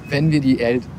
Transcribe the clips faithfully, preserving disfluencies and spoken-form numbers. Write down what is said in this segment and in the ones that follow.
wenn wir die El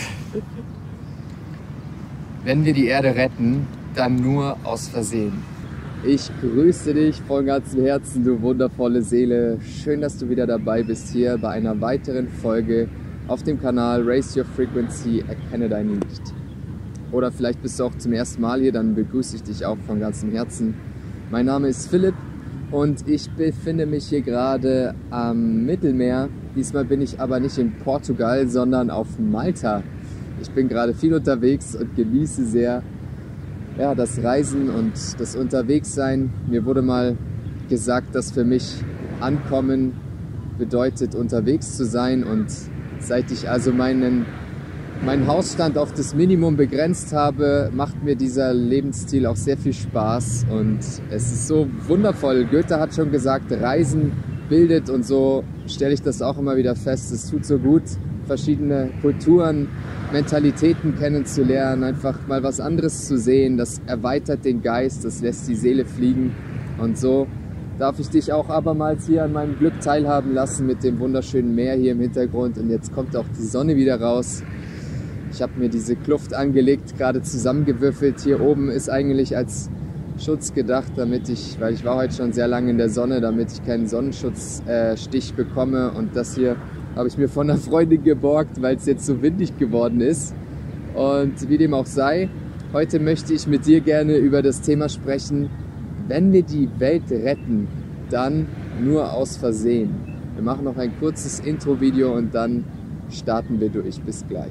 wenn wir die Erde retten, dann nur aus Versehen. Ich grüße dich von ganzem Herzen, du wundervolle Seele. Schön, dass du wieder dabei bist hier bei einer weiteren Folge auf dem Kanal Raise Your Frequency, erkenne dein Licht. Oder vielleicht bist du auch zum ersten Mal hier, dann begrüße ich dich auch von ganzem Herzen. Mein Name ist Philipp und ich befinde mich hier gerade am Mittelmeer. Diesmal bin ich aber nicht in Portugal, sondern auf Malta. Ich bin gerade viel unterwegs und genieße sehr ja, das Reisen und das Unterwegssein. Mir wurde mal gesagt, dass für mich Ankommen bedeutet, unterwegs zu sein. Und seit ich also meinen, meinen Hausstand auf das Minimum begrenzt habe, macht mir dieser Lebensstil auch sehr viel Spaß. Und es ist so wundervoll. Goethe hat schon gesagt, Reisen bildet, und so stelle ich das auch immer wieder fest. Es tut so gut, verschiedene Kulturen, Mentalitäten kennenzulernen, einfach mal was anderes zu sehen. Das erweitert den Geist, das lässt die Seele fliegen. Und so darf ich dich auch abermals hier an meinem Glück teilhaben lassen mit dem wunderschönen Meer hier im Hintergrund. Und jetzt kommt auch die Sonne wieder raus. Ich habe mir diese Kluft angelegt, gerade zusammengewürfelt. Hier oben ist eigentlich als Schutz gedacht, damit ich, weil ich war heute schon sehr lange in der Sonne, damit ich keinen Sonnenschutzstich äh, bekomme. Und das hier habe ich mir von einer Freundin geborgt, weil es jetzt so windig geworden ist. Und wie dem auch sei, heute möchte ich mit dir gerne über das Thema sprechen, wenn wir die Welt retten, dann nur aus Versehen. Wir machen noch ein kurzes Intro-Video und dann starten wir durch. Bis gleich.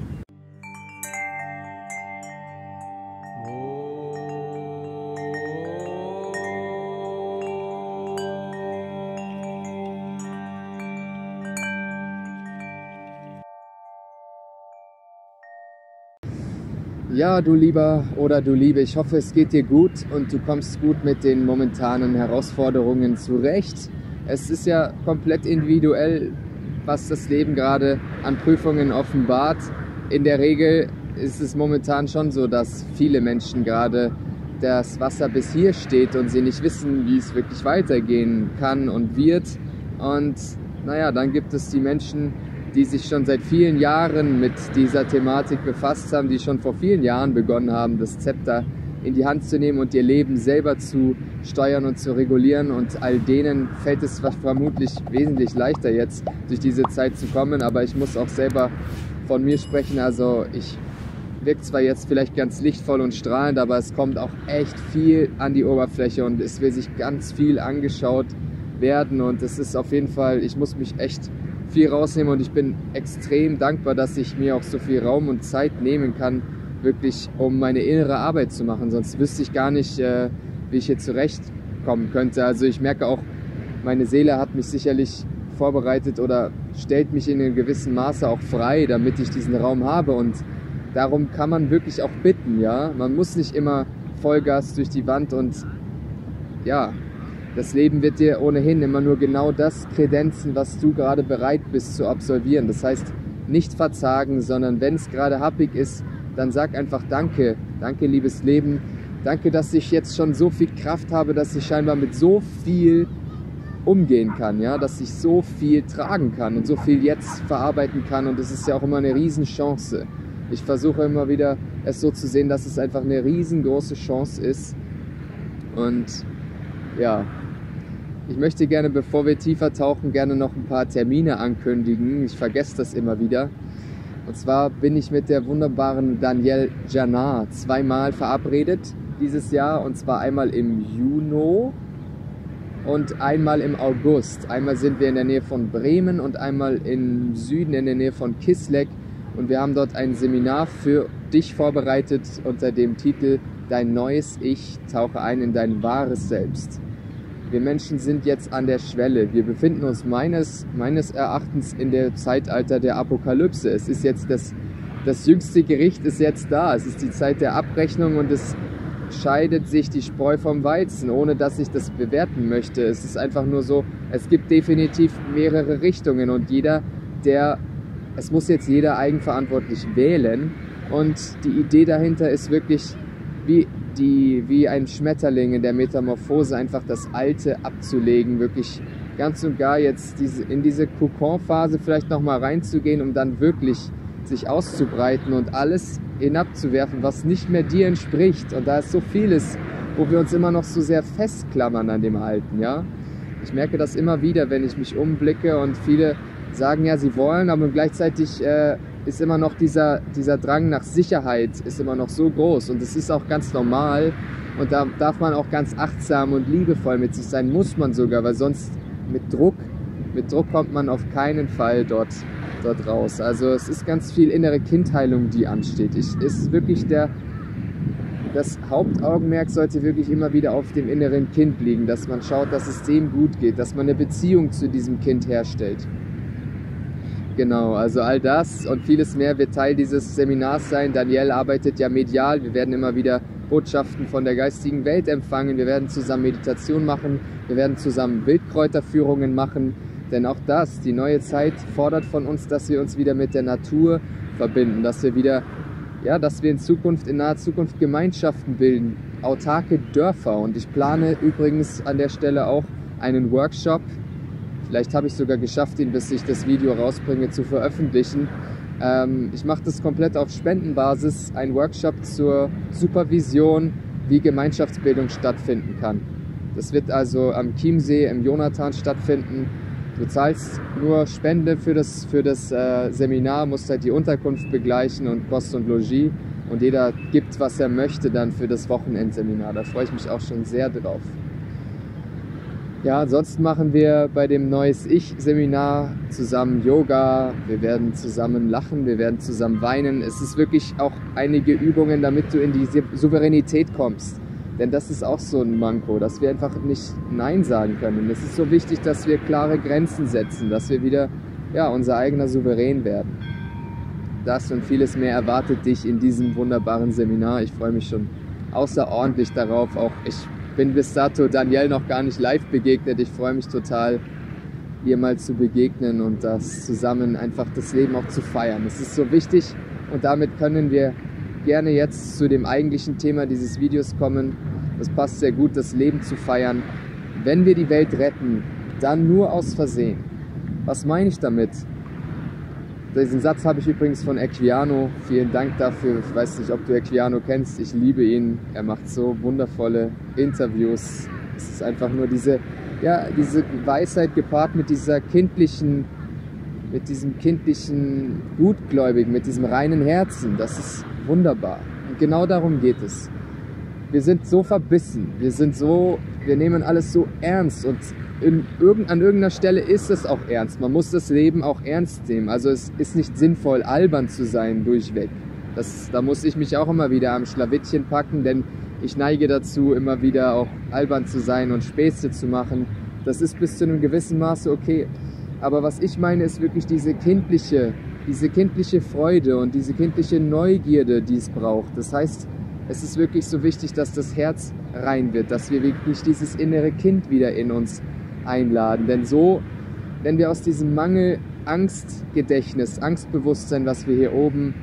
Ja, du Lieber oder du Liebe, ich hoffe, es geht dir gut und du kommst gut mit den momentanen Herausforderungen zurecht. Es ist ja komplett individuell, was das Leben gerade an Prüfungen offenbart. In der Regel ist es momentan schon so, dass viele Menschen gerade das Wasser bis hier steht und sie nicht wissen, wie es wirklich weitergehen kann und wird. Und naja, dann gibt es die Menschen, die sich schon seit vielen Jahren mit dieser Thematik befasst haben, die schon vor vielen Jahren begonnen haben, das Zepter in die Hand zu nehmen und ihr Leben selber zu steuern und zu regulieren. Und all denen fällt es vermutlich wesentlich leichter jetzt durch diese Zeit zu kommen. Aber ich muss auch selber von mir sprechen. Also ich wirke zwar jetzt vielleicht ganz lichtvoll und strahlend, aber es kommt auch echt viel an die Oberfläche und es will sich ganz viel angeschaut werden. Und es ist auf jeden Fall, ich muss mich echt viel rausnehmen und ich bin extrem dankbar, dass ich mir auch so viel Raum und Zeit nehmen kann, wirklich um meine innere Arbeit zu machen. Sonst wüsste ich gar nicht, äh, wie ich hier zurechtkommen könnte. Also ich merke auch, meine Seele hat mich sicherlich vorbereitet oder stellt mich in einem gewissen Maße auch frei, damit ich diesen Raum habe. Und darum kann man wirklich auch bitten, ja. Man muss nicht immer Vollgas durch die Wand und ja, das Leben wird dir ohnehin immer nur genau das kredenzen, was du gerade bereit bist zu absolvieren. Das heißt, nicht verzagen, sondern wenn es gerade happig ist, dann sag einfach Danke. Danke, liebes Leben. Danke, dass ich jetzt schon so viel Kraft habe, dass ich scheinbar mit so viel umgehen kann, ja, dass ich so viel tragen kann und so viel jetzt verarbeiten kann. Und das ist ja auch immer eine Riesenchance. Ich versuche immer wieder, es so zu sehen, dass es einfach eine riesengroße Chance ist. Und ja, ich möchte gerne, bevor wir tiefer tauchen, gerne noch ein paar Termine ankündigen. Ich vergesse das immer wieder. Und zwar bin ich mit der wunderbaren Danielle Janard zweimal verabredet dieses Jahr. Und zwar einmal im Juni und einmal im August. Einmal sind wir in der Nähe von Bremen und einmal im Süden in der Nähe von Kisleck. Und wir haben dort ein Seminar für dich vorbereitet unter dem Titel Dein neues Ich, tauche ein in dein wahres Selbst. Wir Menschen sind jetzt an der Schwelle. Wir befinden uns meines, meines Erachtens in der Zeitalter der Apokalypse. Es ist jetzt das, das jüngste Gericht ist jetzt da. Es ist die Zeit der Abrechnung und es scheidet sich die Spreu vom Weizen, ohne dass ich das bewerten möchte. Es ist einfach nur so, es gibt definitiv mehrere Richtungen und jeder, der, es muss jetzt jeder eigenverantwortlich wählen. Und die Idee dahinter ist wirklich, wie die wie ein Schmetterling in der Metamorphose einfach das Alte abzulegen, wirklich ganz und gar jetzt diese, in diese Kokon-Phase vielleicht nochmal reinzugehen, um dann wirklich sich auszubreiten und alles hinabzuwerfen, was nicht mehr dir entspricht. Und da ist so vieles, wo wir uns immer noch so sehr festklammern an dem Alten, ja. Ich merke das immer wieder, wenn ich mich umblicke und viele sagen ja, sie wollen, aber gleichzeitig äh, ist immer noch dieser, dieser Drang nach Sicherheit ist immer noch so groß und es ist auch ganz normal und da darf man auch ganz achtsam und liebevoll mit sich sein, muss man sogar, weil sonst mit Druck, mit Druck kommt man auf keinen Fall dort, dort raus. Also es ist ganz viel innere Kindheilung, die ansteht. Ich, es ist wirklich der, das Hauptaugenmerk sollte wirklich immer wieder auf dem inneren Kind liegen, dass man schaut, dass es dem gut geht, dass man eine Beziehung zu diesem Kind herstellt. Genau, also all das und vieles mehr wird Teil dieses Seminars sein. Daniel arbeitet ja medial, wir werden immer wieder Botschaften von der geistigen Welt empfangen, wir werden zusammen Meditation machen, wir werden zusammen Wildkräuterführungen machen, denn auch das, die neue Zeit fordert von uns, dass wir uns wieder mit der Natur verbinden, dass wir wieder, ja, dass wir in Zukunft, in naher Zukunft Gemeinschaften bilden, autarke Dörfer und ich plane übrigens an der Stelle auch einen Workshop. Vielleicht habe ich sogar geschafft, ihn, bis ich das Video rausbringe, zu veröffentlichen. Ähm, ich mache das komplett auf Spendenbasis, ein Workshop zur Supervision, wie Gemeinschaftsbildung stattfinden kann. Das wird also am Chiemsee im Jonathan stattfinden. Du zahlst nur Spende für das, für das äh, Seminar, musst halt die Unterkunft begleichen und Kost und Logis. Und jeder gibt, was er möchte dann für das Wochenendseminar. Da freue ich mich auch schon sehr drauf. Ja, ansonsten machen wir bei dem Neues Ich-Seminar zusammen Yoga, wir werden zusammen lachen, wir werden zusammen weinen. Es ist wirklich auch einige Übungen, damit du in die Souveränität kommst. Denn das ist auch so ein Manko, dass wir einfach nicht Nein sagen können. Es ist so wichtig, dass wir klare Grenzen setzen, dass wir wieder, ja, unser eigener Souverän werden. Das und vieles mehr erwartet dich in diesem wunderbaren Seminar. Ich freue mich schon außerordentlich darauf. Auch ich bin bis dato Daniel noch gar nicht live begegnet. Ich freue mich total, ihr mal zu begegnen und das zusammen einfach das Leben auch zu feiern. Es ist so wichtig und damit können wir gerne jetzt zu dem eigentlichen Thema dieses Videos kommen. Das passt sehr gut, das Leben zu feiern. Wenn wir die Welt retten, dann nur aus Versehen. Was meine ich damit? Diesen Satz habe ich übrigens von Equiano. Vielen Dank dafür. Ich weiß nicht, ob du Equiano kennst. Ich liebe ihn. Er macht so wundervolle Interviews. Es ist einfach nur diese, ja, diese Weisheit gepaart mit dieser kindlichen, mit diesem kindlichen Gutgläubigen, mit diesem reinen Herzen. Das ist wunderbar. Und genau darum geht es. Wir sind so verbissen. Wir sind so, wir nehmen alles so ernst und In irgend, an irgendeiner Stelle ist es auch ernst. Man muss das Leben auch ernst nehmen. Also es ist nicht sinnvoll, albern zu sein durchweg. Das, da muss ich mich auch immer wieder am Schlawittchen packen, denn ich neige dazu, immer wieder auch albern zu sein und Späße zu machen. Das ist bis zu einem gewissen Maße okay. Aber was ich meine, ist wirklich diese kindliche, diese kindliche Freude und diese kindliche Neugierde, die es braucht. Das heißt, es ist wirklich so wichtig, dass das Herz rein wird, dass wir wirklich dieses innere Kind wieder in uns einladen, denn so, wenn wir aus diesem Mangel Angstgedächtnis, Angstbewusstsein, was wir hier oben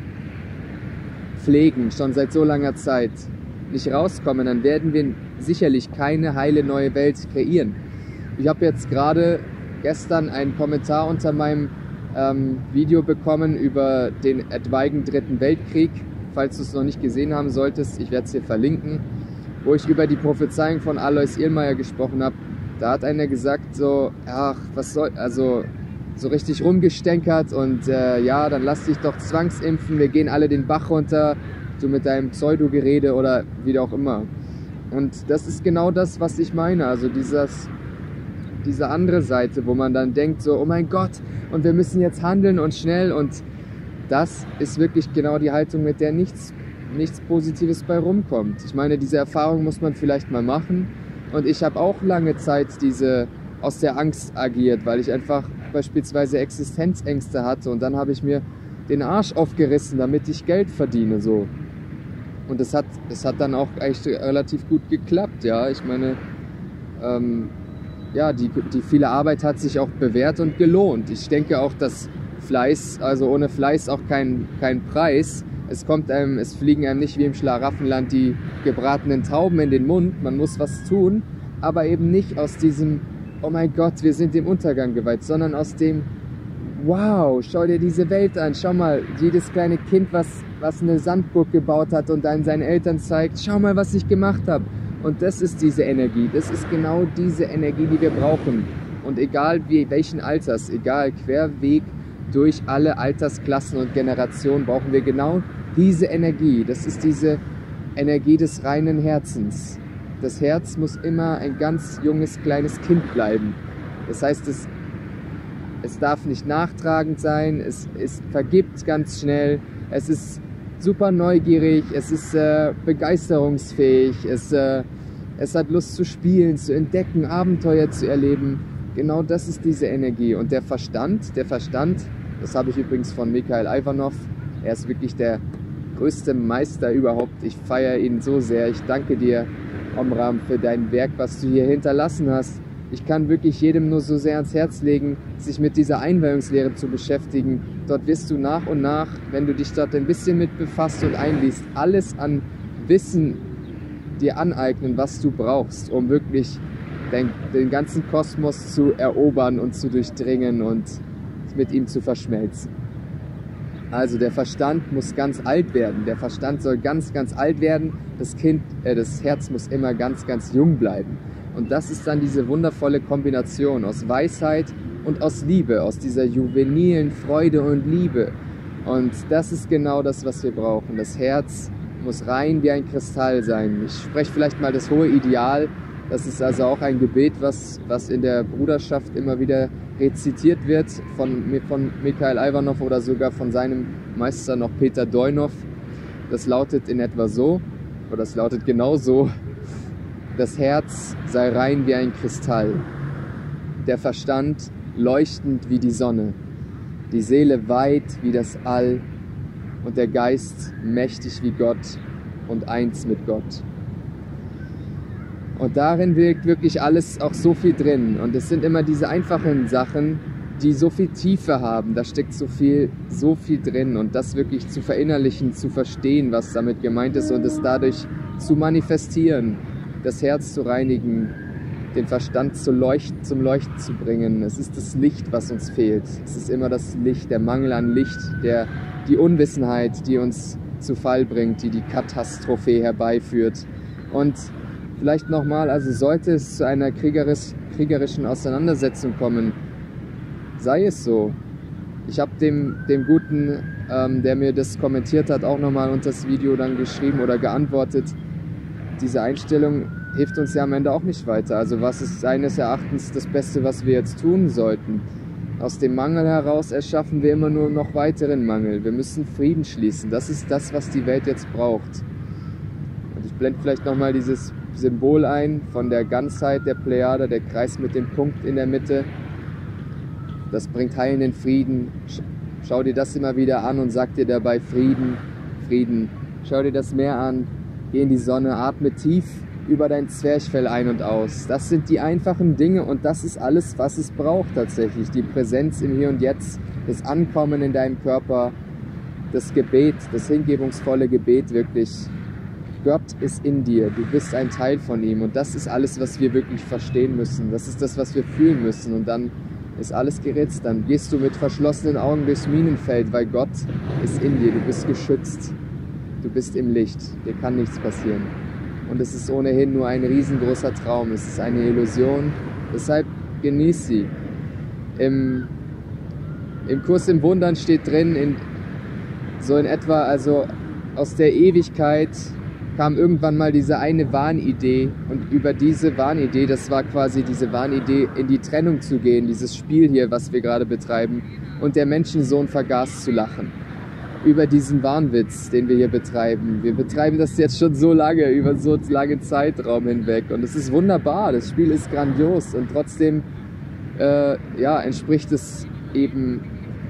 pflegen, schon seit so langer Zeit, nicht rauskommen, dann werden wir sicherlich keine heile neue Welt kreieren. Ich habe jetzt gerade gestern einen Kommentar unter meinem ähm, Video bekommen über den etwaigen Dritten Weltkrieg, falls du es noch nicht gesehen haben solltest, ich werde es hier verlinken, wo ich über die Prophezeiung von Alois Irlmeier gesprochen habe. Da hat einer gesagt so, ach, was soll, also so richtig rumgestänkert und äh, ja, dann lass dich doch zwangsimpfen, wir gehen alle den Bach runter, du mit deinem Pseudo-Gerede oder wie auch immer. Und das ist genau das, was ich meine, also dieses, diese andere Seite, wo man dann denkt so, oh mein Gott, und wir müssen jetzt handeln und schnell und das ist wirklich genau die Haltung, mit der nichts, nichts Positives bei rumkommt. Ich meine, diese Erfahrung muss man vielleicht mal machen. Und ich habe auch lange Zeit diese aus der Angst agiert, weil ich einfach beispielsweise Existenzängste hatte und dann habe ich mir den Arsch aufgerissen, damit ich Geld verdiene, so. Und es hat, es hat dann auch echt relativ gut geklappt, ja. Ich meine, ähm, ja, die, die viele Arbeit hat sich auch bewährt und gelohnt. Ich denke auch, dass Fleiß, also ohne Fleiß auch kein, kein Preis. Es kommt einem, es fliegen einem nicht wie im Schlaraffenland die gebratenen Tauben in den Mund. Man muss was tun, aber eben nicht aus diesem oh mein Gott, wir sind dem Untergang geweiht, sondern aus dem, wow, schau dir diese Welt an, schau mal, jedes kleine Kind, was, was eine Sandburg gebaut hat und dann seinen Eltern zeigt, schau mal, was ich gemacht habe. Und das ist diese Energie, das ist genau diese Energie, die wir brauchen. Und egal wie, welchen Alters, egal querweg durch alle Altersklassen und Generationen, brauchen wir genau diese Energie. Das ist diese Energie des reinen Herzens. Das Herz muss immer ein ganz junges, kleines Kind bleiben. Das heißt, es, es darf nicht nachtragend sein, es, es vergibt ganz schnell, es ist super neugierig, es ist äh, begeisterungsfähig, es, äh, es hat Lust zu spielen, zu entdecken, Abenteuer zu erleben. Genau das ist diese Energie. Und der Verstand, der Verstand, das habe ich übrigens von Mikhail Ivanov, er ist wirklich der größte Meister überhaupt. Ich feiere ihn so sehr. Ich danke dir, Omram, für dein Werk, was du hier hinterlassen hast. Ich kann wirklich jedem nur so sehr ans Herz legen, sich mit dieser Einweihungslehre zu beschäftigen. Dort wirst du nach und nach, wenn du dich dort ein bisschen mit befasst und einliest, alles an Wissen dir aneignen, was du brauchst, um wirklich den, den ganzen Kosmos zu erobern und zu durchdringen und mit ihm zu verschmelzen. Also der Verstand muss ganz alt werden. Der Verstand soll ganz, ganz alt werden. Das Kind, äh, das Herz muss immer ganz, ganz jung bleiben. Und das ist dann diese wundervolle Kombination aus Weisheit und aus Liebe, aus dieser juvenilen Freude und Liebe. Und das ist genau das, was wir brauchen. Das Herz muss rein wie ein Kristall sein. Ich spreche vielleicht mal das hohe Ideal. Das ist also auch ein Gebet, was, was in der Bruderschaft immer wieder rezitiert wird von, von Mikhail Ivanov oder sogar von seinem Meister noch Peter Doinov. Das lautet in etwa so, oder das lautet genau so: Das Herz sei rein wie ein Kristall, der Verstand leuchtend wie die Sonne, die Seele weit wie das All und der Geist mächtig wie Gott und eins mit Gott. Und darin wirkt wirklich alles auch so viel drin. Und es sind immer diese einfachen Sachen, die so viel Tiefe haben. Da steckt so viel, so viel drin. Und das wirklich zu verinnerlichen, zu verstehen, was damit gemeint ist und es dadurch zu manifestieren, das Herz zu reinigen, den Verstand zu leuchten, zum Leuchten zu bringen. Es ist das Licht, was uns fehlt. Es ist immer das Licht, der Mangel an Licht, der, die Unwissenheit, die uns zu Fall bringt, die die Katastrophe herbeiführt. Und vielleicht nochmal, also sollte es zu einer kriegerisch, kriegerischen Auseinandersetzung kommen, sei es so. Ich habe dem, dem Guten, ähm, der mir das kommentiert hat, auch nochmal unter das Video dann geschrieben oder geantwortet, diese Einstellung hilft uns ja am Ende auch nicht weiter. Also was ist seines Erachtens das Beste, was wir jetzt tun sollten? Aus dem Mangel heraus erschaffen wir immer nur noch weiteren Mangel. Wir müssen Frieden schließen. Das ist das, was die Welt jetzt braucht. Und ich blende vielleicht nochmal dieses Symbol ein von der Ganzheit der Plejade, der Kreis mit dem Punkt in der Mitte. Das bringt heilenden Frieden. Schau dir das immer wieder an und sag dir dabei Frieden, Frieden. Schau dir das Meer an, geh in die Sonne, atme tief über dein Zwerchfell ein und aus. Das sind die einfachen Dinge und das ist alles, was es braucht tatsächlich. Die Präsenz im Hier und Jetzt, das Ankommen in deinem Körper, das Gebet, das hingebungsvolle Gebet wirklich. Gott ist in dir, du bist ein Teil von ihm und das ist alles, was wir wirklich verstehen müssen. Das ist das, was wir fühlen müssen und dann ist alles geritzt. Dann gehst du mit verschlossenen Augen durchs Minenfeld, weil Gott ist in dir, du bist geschützt, du bist im Licht, dir kann nichts passieren. Und es ist ohnehin nur ein riesengroßer Traum, es ist eine Illusion, deshalb genieß sie. Im, im Kurs im Wundern steht drin, in, so in etwa, also aus der Ewigkeit kam irgendwann mal diese eine Wahnidee und über diese Wahnidee, das war quasi diese Wahnidee, in die Trennung zu gehen, dieses Spiel hier, was wir gerade betreiben, und der Menschensohn vergaß zu lachen. Über diesen Wahnwitz, den wir hier betreiben. Wir betreiben das jetzt schon so lange, über so einen langen Zeitraum hinweg und es ist wunderbar, das Spiel ist grandios und trotzdem äh, ja, entspricht es eben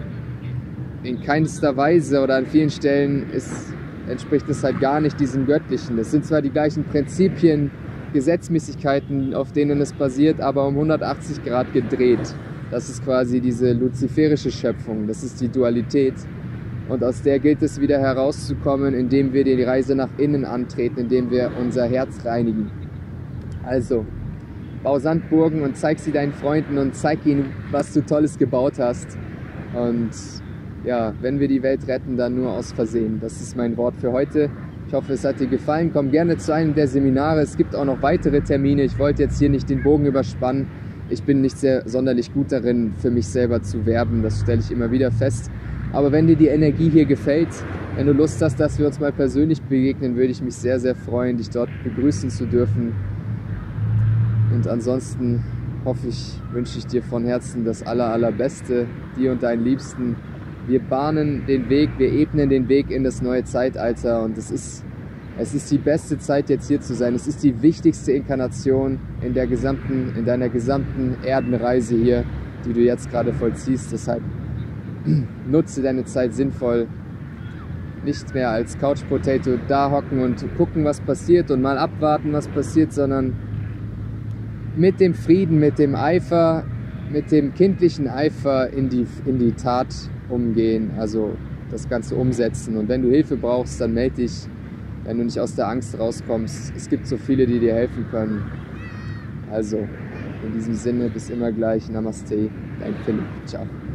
in keinster Weise oder an vielen Stellen ist entspricht es halt gar nicht diesem Göttlichen. Es sind zwar die gleichen Prinzipien, Gesetzmäßigkeiten, auf denen es basiert, aber um hundertachtzig Grad gedreht. Das ist quasi diese luziferische Schöpfung, das ist die Dualität. Und aus der gilt es wieder herauszukommen, indem wir die Reise nach innen antreten, indem wir unser Herz reinigen. Also, bau Sandburgen und zeig sie deinen Freunden und zeig ihnen, was du Tolles gebaut hast. Und ja, wenn wir die Welt retten, dann nur aus Versehen. Das ist mein Wort für heute. Ich hoffe, es hat dir gefallen. Komm gerne zu einem der Seminare. Es gibt auch noch weitere Termine. Ich wollte jetzt hier nicht den Bogen überspannen. Ich bin nicht sehr sonderlich gut darin, für mich selber zu werben. Das stelle ich immer wieder fest. Aber wenn dir die Energie hier gefällt, wenn du Lust hast, dass wir uns mal persönlich begegnen, würde ich mich sehr, sehr freuen, dich dort begrüßen zu dürfen. Und ansonsten hoffe ich, wünsche ich dir von Herzen das aller, allerbeste, dir und deinen Liebsten. Wir bahnen den Weg, wir ebnen den Weg in das neue Zeitalter und es ist, es ist die beste Zeit, jetzt hier zu sein. Es ist die wichtigste Inkarnation in, der gesamten, in deiner gesamten Erdenreise hier, die du jetzt gerade vollziehst. Deshalb nutze deine Zeit sinnvoll. Nicht mehr als Couch Potato da hocken und gucken, was passiert und mal abwarten, was passiert, sondern mit dem Frieden, mit dem Eifer, mit dem kindlichen Eifer in die, in die Tat umgehen, also das Ganze umsetzen. Und wenn du Hilfe brauchst, dann melde dich, wenn du nicht aus der Angst rauskommst. Es gibt so viele, die dir helfen können. Also, in diesem Sinne, bis immer gleich. Namaste, dein Philipp. Ciao.